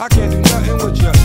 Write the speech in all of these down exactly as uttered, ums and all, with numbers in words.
I can't do nothing with you.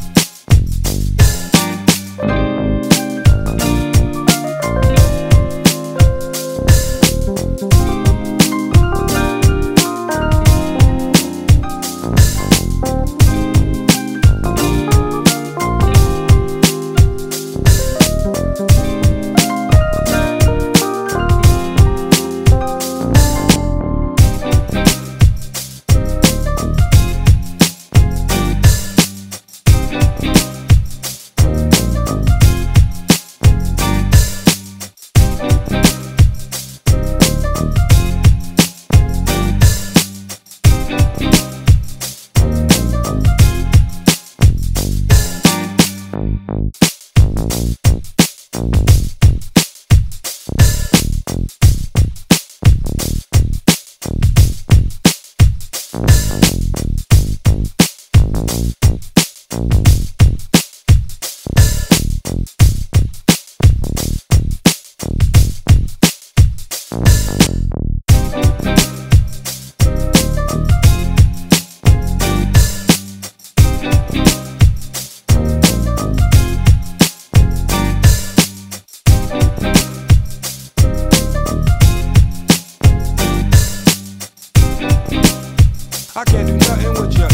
I can't do nothing with you.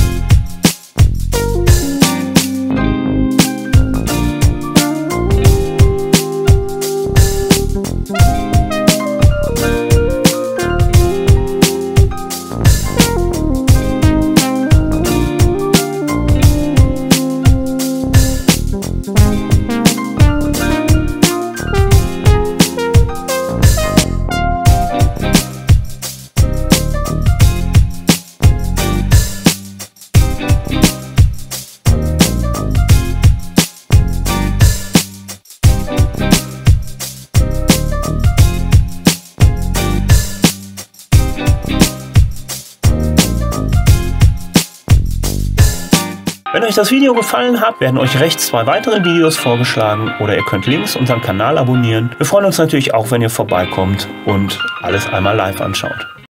Wenn euch das Video gefallen hat, werden euch rechts zwei weitere Videos vorgeschlagen oder ihr könnt links unseren Kanal abonnieren. Wir freuen uns natürlich auch, wenn ihr vorbeikommt und alles einmal live anschaut.